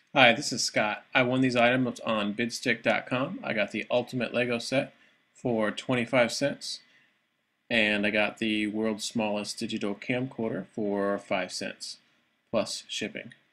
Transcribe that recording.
Hi, this is Scott. I won these items on Bidstick.com. I got the Ultimate Lego set for 25 cents, and I got the world's smallest digital camcorder for 5 cents, plus shipping.